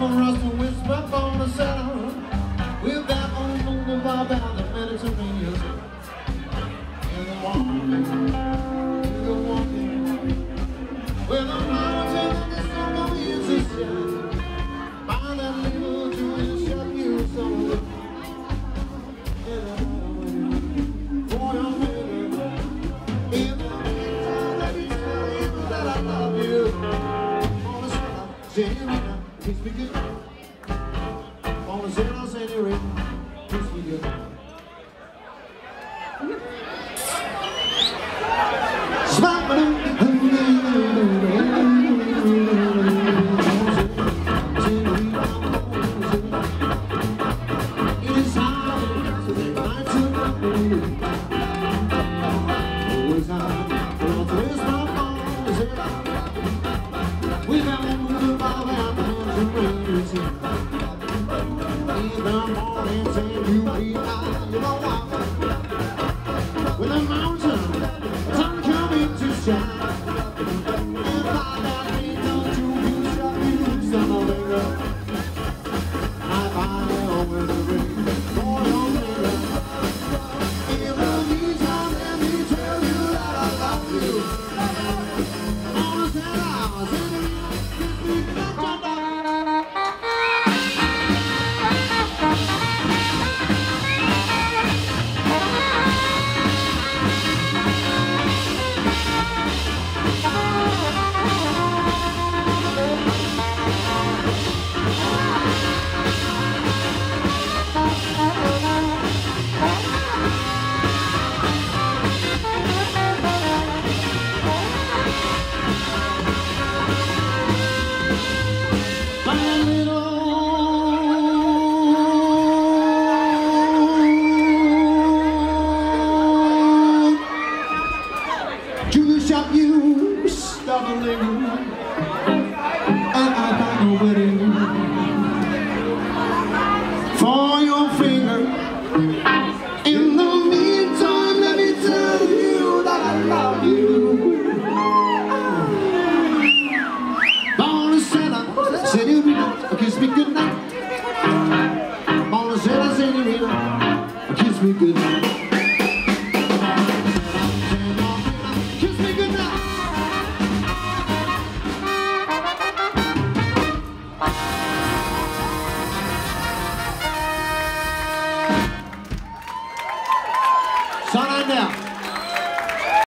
for us to whisper Buona Sera. We're back on the moon about the Mediterranean. In the morning, where the mountains and the sun come in to shine. Find that little Jewish shop you somewhere. For your minute. In the meantime, let me tell you that I love you. Buona Sera, senorita, kiss me good. Buona Sera, senorita, kiss me good. When the mountain sun coming to shine, and by that window to you shall use the finger. I find it over the ring for your finger. In the meantime, let me tell you that I love you. Buona Sera, senorita, kiss me good. Shop you stumbling, and I got no wedding for your finger. In the meantime, let me tell you that I love you. Buona Sera, senorita, kiss me goodnight. Buona Sera, senorita, kiss me goodnight. Son, I'm down.